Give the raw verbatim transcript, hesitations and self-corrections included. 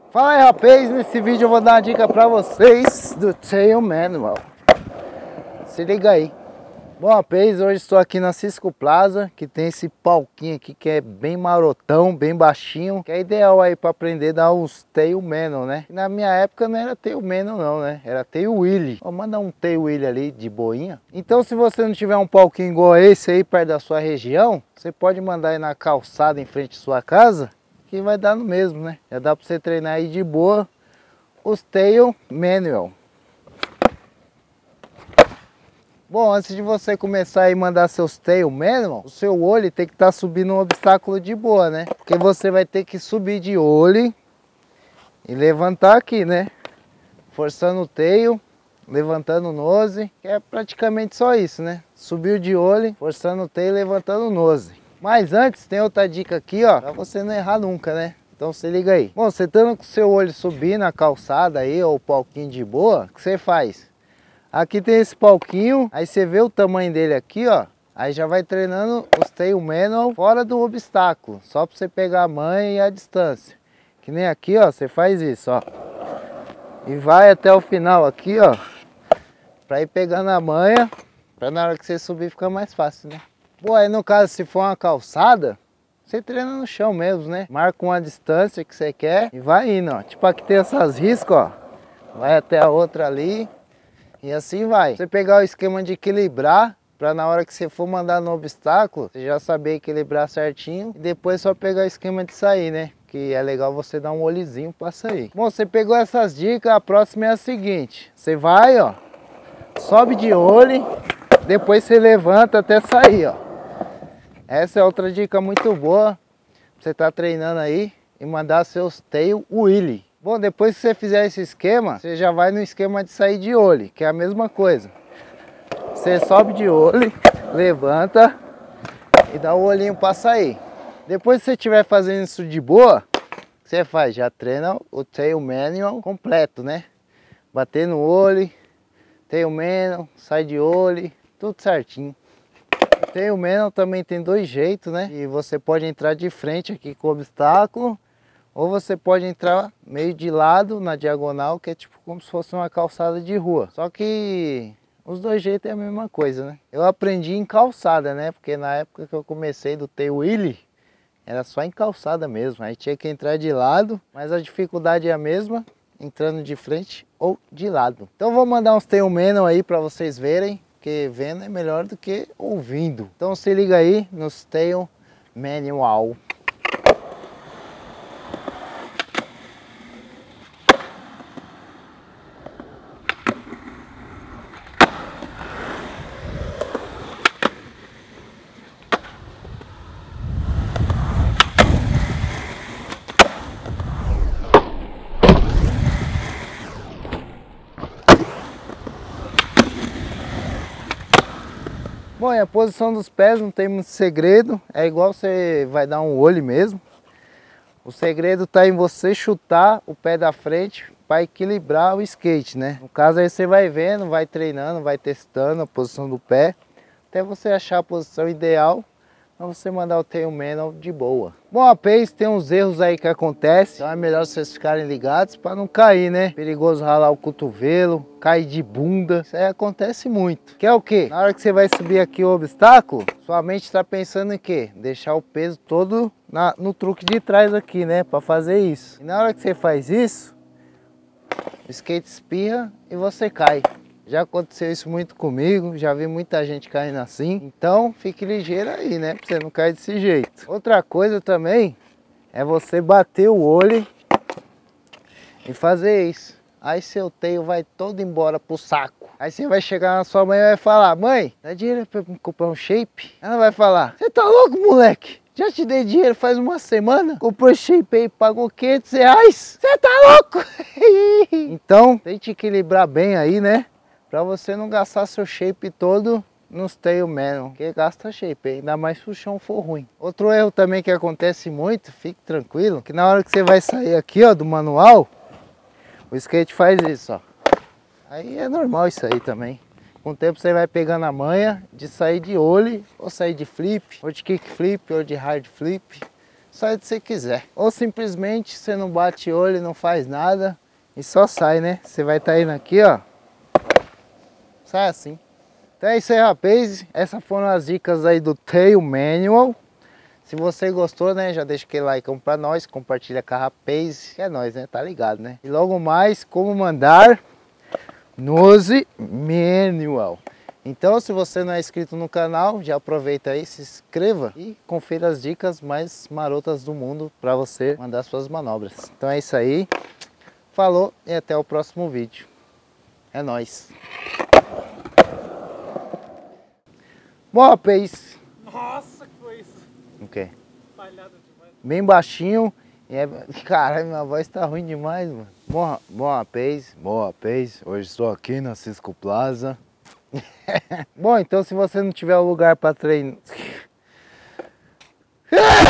Fala aí, rapaz, nesse vídeo eu vou dar uma dica pra vocês do Tail Manual. Se liga aí. Bom, rapaz, hoje estou aqui na Cisco Plaza, que tem esse palquinho aqui que é bem marotão, bem baixinho, que é ideal aí para aprender a dar uns Tail Manual, né? Na minha época não era Tail Manual não, né? Era Tail Wheel. Vou mandar um Tail Wheel ali de boinha. Então, se você não tiver um palquinho igual esse aí perto da sua região, você pode mandar aí na calçada em frente à sua casa, que vai dar no mesmo, né? Já dá para você treinar aí de boa os Tail Manual. Bom, antes de você começar a mandar seus Tail Manual, o seu olho tem que estar tá subindo um obstáculo de boa, né? Porque você vai ter que subir de olho e levantar aqui, né? Forçando o tail, levantando o nose, que é praticamente só isso, né? Subiu de olho, forçando o tail, levantando o nose. Mas antes tem outra dica aqui, ó, pra você não errar nunca, né? Então se liga aí. Bom, você estando com o seu olho subindo a calçada aí, ou o palquinho de boa, o que você faz? Aqui tem esse palquinho, aí você vê o tamanho dele aqui, ó. Aí já vai treinando os Tail Manual fora do obstáculo, só pra você pegar a manha e a distância. Que nem aqui, ó, você faz isso, ó. E vai até o final aqui, ó, pra ir pegando a manha, pra na hora que você subir ficar mais fácil, né? Bom, aí no caso, se for uma calçada, você treina no chão mesmo, né? Marca uma distância que você quer e vai indo, ó. Tipo aqui tem essas riscas, ó. Vai até a outra ali e assim vai. Você pegar o esquema de equilibrar, para na hora que você for mandar no obstáculo, você já saber equilibrar certinho. E depois só pegar o esquema de sair, né? Que é legal você dar um olhozinho para sair. Bom, você pegou essas dicas, a próxima é a seguinte. Você vai, ó, sobe de olho, depois você levanta até sair, ó. Essa é outra dica muito boa, você tá treinando aí e mandar seus Tail Wheel. Bom, depois que você fizer esse esquema, você já vai no esquema de sair de olho, que é a mesma coisa. Você sobe de olho, levanta e dá o olhinho para sair. Depois que você estiver fazendo isso de boa, o que você faz? Já treina o Tail Manual completo, né? Bater no olho, Tail Manual, sai de olho, tudo certinho. O Tail Manual também tem dois jeitos, né? E você pode entrar de frente aqui com o obstáculo, ou você pode entrar meio de lado na diagonal, que é tipo como se fosse uma calçada de rua. Só que os dois jeitos é a mesma coisa, né? Eu aprendi em calçada, né? Porque na época que eu comecei do Tail Wheel, era só em calçada mesmo. Aí tinha que entrar de lado, mas a dificuldade é a mesma, entrando de frente ou de lado. Então vou mandar uns Tail Manual aí para vocês verem, porque vendo é melhor do que ouvindo. Então se liga aí nos Tail Manual. Bom, e a posição dos pés não tem muito segredo, é igual você vai dar um olho mesmo. O segredo está em você chutar o pé da frente para equilibrar o skate, né? No caso aí você vai vendo, vai treinando, vai testando a posição do pé, até você achar a posição ideal para você mandar o Tail Manual de boa. Bom, a pace tem uns erros aí que acontecem, então é melhor vocês ficarem ligados para não cair, né? Perigoso ralar o cotovelo, cair de bunda, isso aí acontece muito. Que é o que? Na hora que você vai subir aqui o obstáculo, sua mente está pensando em quê? Deixar o peso todo na, no truque de trás aqui, né? Para fazer isso. E na hora que você faz isso, o skate espirra e você cai. Já aconteceu isso muito comigo, já vi muita gente caindo assim. Então fique ligeiro aí, né? Pra você não cair desse jeito. Outra coisa também é você bater o olho e fazer isso. Aí seu tail vai todo embora pro saco. Aí você vai chegar na sua mãe e vai falar: mãe, dá dinheiro pra me comprar um shape? Ela vai falar: você tá louco, moleque? Já te dei dinheiro faz uma semana, comprou shape aí, pagou quinhentos reais. Você tá louco? Então tente equilibrar bem aí, né? Pra você não gastar seu shape todo nos Tail Manual, que gasta shape, ainda mais se o chão for ruim. Outro erro também que acontece muito, fique tranquilo, que na hora que você vai sair aqui, ó, do manual, o skate faz isso, ó. Aí é normal isso aí também. Com o tempo você vai pegando a manha de sair de ollie, ou sair de flip, ou de kick flip, ou de hard flip. sai onde você quiser. Ou simplesmente você não bate olho e não faz nada e só sai, né? Você vai estar indo aqui, ó. Sai assim. Então é isso aí, rapaz. Essas foram as dicas aí do Tail Manual. Se você gostou, né, já deixa aquele like pra nós, compartilha com a rapaz, que é nós, né, tá ligado, né? E logo mais, como mandar Nose Manual. Então, se você não é inscrito no canal, já aproveita aí, se inscreva e confira as dicas mais marotas do mundo para você mandar suas manobras. Então é isso aí. Falou e até o próximo vídeo. É nóis. Bom, rapaz. Nossa, que foi isso? O quê? Falhada demais. Bem baixinho. E é... Caralho, minha voz tá ruim demais, mano. Bom, bom rapaz. Bom, rapaz. Hoje estou aqui na Cisco Plaza. Bom, então se você não tiver um lugar para treinar...